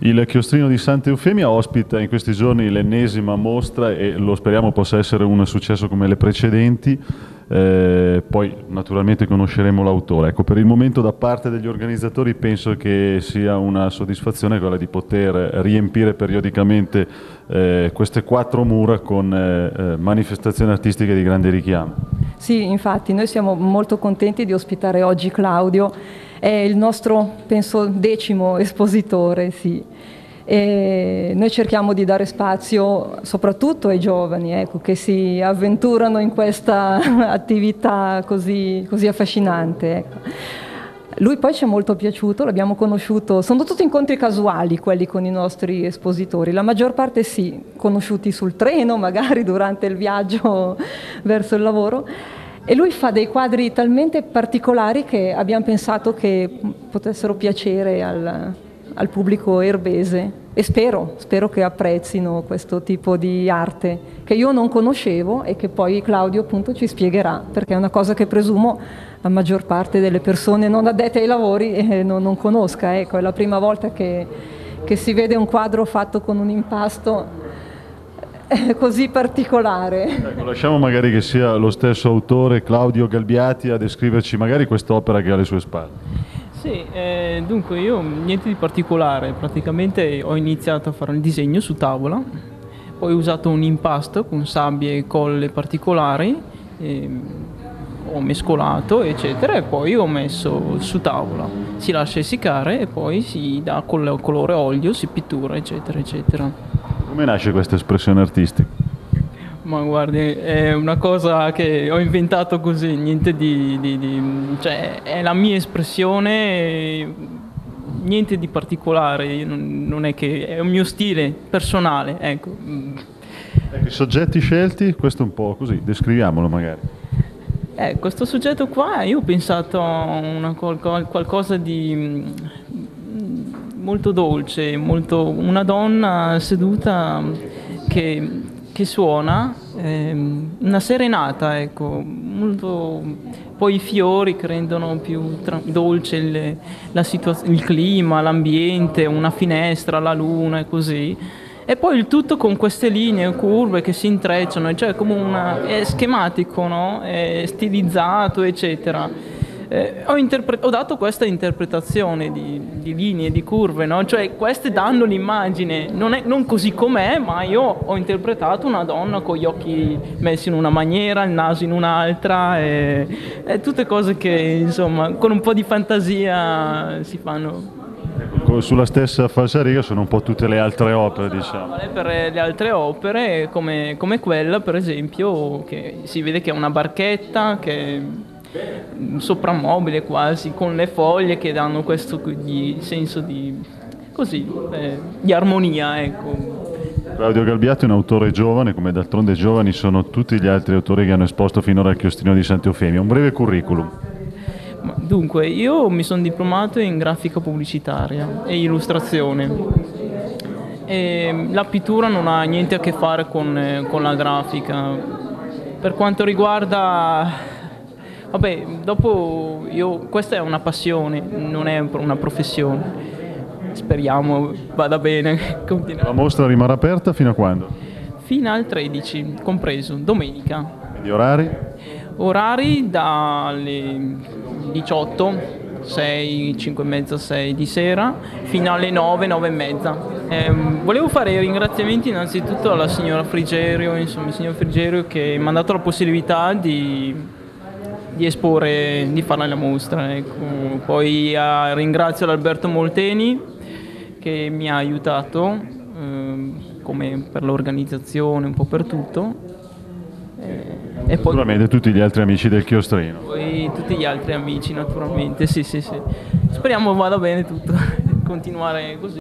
Il Chiostrino di Santa Eufemia ospita in questi giorni l'ennesima mostra e lo speriamo possa essere un successo come le precedenti. Poi naturalmente conosceremo l'autore. Ecco, per il momento da parte degli organizzatori penso che sia una soddisfazione quella di poter riempire periodicamente queste 4 mura con manifestazioni artistiche di grande richiamo. Sì, infatti noi siamo molto contenti di ospitare oggi Claudio, è il nostro, penso, 10° espositore, sì. E noi cerchiamo di dare spazio soprattutto ai giovani, ecco, che si avventurano in questa attività così affascinante. Ecco. Lui poi ci è molto piaciuto, l'abbiamo conosciuto, sono tutti incontri casuali quelli con i nostri espositori, la maggior parte sì, conosciuti sul treno, magari durante il viaggio verso il lavoro. E lui fa dei quadri talmente particolari che abbiamo pensato che potessero piacere al pubblico erbese e spero che apprezzino questo tipo di arte che io non conoscevo e che poi Claudio appunto ci spiegherà, perché è una cosa che presumo la maggior parte delle persone non addette ai lavori non conosca. Ecco, è la prima volta che si vede un quadro fatto con un impasto così particolare. Ecco, lasciamo magari che sia lo stesso autore, Claudio Galbiati, a descriverci magari quest'opera che ha alle sue spalle. Sì, dunque io niente di particolare, praticamente ho iniziato a fare il disegno su tavola, poi ho usato un impasto con sabbie e colle particolari, ho mescolato eccetera e poi ho messo su tavola, si lascia essiccare e poi si dà colore olio, si pittura eccetera eccetera. Come nasce questa espressione artistica? Ma guardi, è una cosa che ho inventato così, niente cioè è la mia espressione, niente di particolare, non è che è un mio stile personale, ecco. I soggetti scelti, questo è un po' così, descriviamolo magari. Questo soggetto qua, io ho pensato a qualcosa di molto dolce, una donna seduta che suona, una serenata, ecco, molto, poi i fiori che rendono più dolce il clima, l'ambiente, una finestra, la luna e così. E poi il tutto con queste linee curve che si intrecciano, cioè come è schematico, no? È stilizzato, eccetera. Ho dato questa interpretazione di linee, di curve, no? Cioè queste danno l'immagine, non così com'è, ma io ho interpretato una donna con gli occhi messi in una maniera, il naso in un'altra, e tutte cose che insomma con un po' di fantasia si fanno. Sulla stessa falsariga sono un po' tutte le altre opere, diciamo. Vale per le altre opere, come quella per esempio, che si vede che è una barchetta, che un soprammobile quasi, con le foglie che danno questo senso di armonia, ecco. Claudio Galbiati è un autore giovane, come d'altronde giovani sono tutti gli altri autori che hanno esposto finora al Chiostrino di Santa Eufemia. Un breve curriculum. Dunque, io mi sono diplomato in grafica pubblicitaria e illustrazione. E la pittura non ha niente a che fare con la grafica. Per quanto riguarda... Vabbè, dopo questa è una passione, non è una professione. Speriamo vada bene. La mostra rimarrà aperta fino a quando? Fino al 13, compreso, domenica. Gli orari? Orari dalle 18, 6, 5 e mezza, 6 di sera, fino alle 9, 9 e mezza. Volevo fare i ringraziamenti innanzitutto alla signora Frigerio, insomma, il signor Frigerio che mi ha dato la possibilità di esporre, di fare la mostra. Ecco. Poi ringrazio Alberto Molteni che mi ha aiutato come per l'organizzazione, un po' per tutto. E poi naturalmente tutti gli altri amici del Chiostrino. Poi tutti gli altri amici naturalmente, sì. Speriamo vada bene tutto, continuare così.